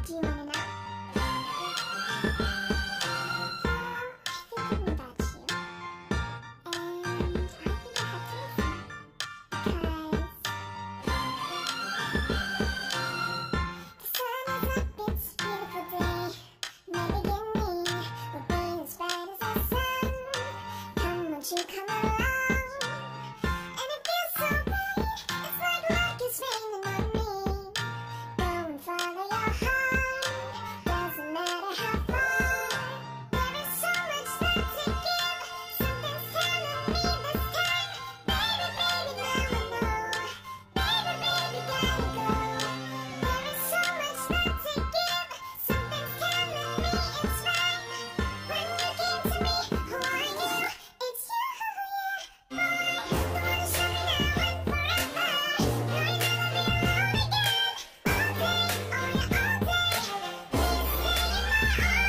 Do you want to know? Thinking about you. And I think I have to listen. Because the sun is up, it's a beautiful day. No beginning, but being as bright as the sun. Come, won't you come along? And it feels so bright, it's like luck is raining on me. Go and follow your heart, doesn't matter how far. There is so much left to give, something's telling me this time. Baby, baby, now I know. Baby, baby, gotta go. There is so much left to give, something's telling me it's right. When you came to me, who are you? It's you, yeah, boy. You wanna show me now and forever. No, you'll never be alone again. All day, oh yeah, all day. Please stay in my arms.